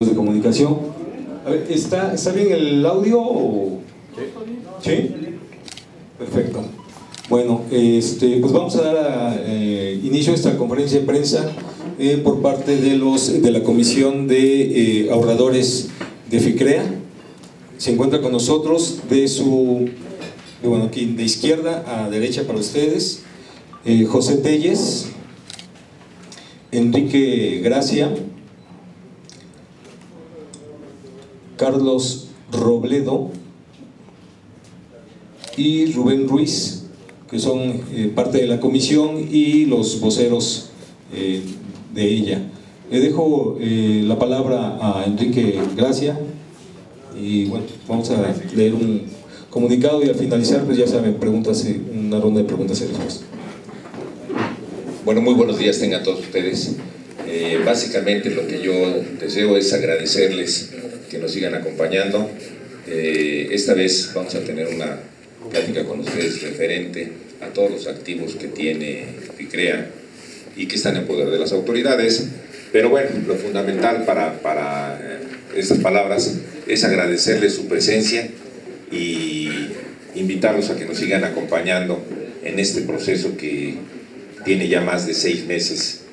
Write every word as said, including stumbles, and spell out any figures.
De comunicación. A ver, ¿está, ¿está bien el audio? O... ¿Sí? Perfecto. Bueno, este, pues vamos a dar a, eh, inicio a esta conferencia de prensa eh, por parte de, los, de la Comisión de eh, Ahorradores de FICREA. Se encuentra con nosotros de su, de, bueno, aquí de izquierda a derecha para ustedes, eh, José Telles, Enrique Gracia, Carlos Robledo y Rubén Ruiz, que son eh, parte de la comisión y los voceros eh, de ella. Le dejo eh, la palabra a Enrique Gracia y bueno, vamos a leer un comunicado y al finalizar, pues ya saben, preguntas, una ronda de preguntas y respuestas. Bueno, muy buenos días tengan todos ustedes. Eh, básicamente lo que yo deseo es agradecerles que nos sigan acompañando. Eh, esta vez vamos a tener una plática con ustedes referente a todos los activos que tiene FICREA y que están en poder de las autoridades. Pero bueno, lo fundamental para, para estas palabras es agradecerles su presencia y invitarlos a que nos sigan acompañando en este proceso que tiene ya más de seis meses